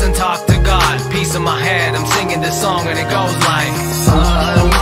and talk to God. Peace in my head, I'm singing this song and it goes like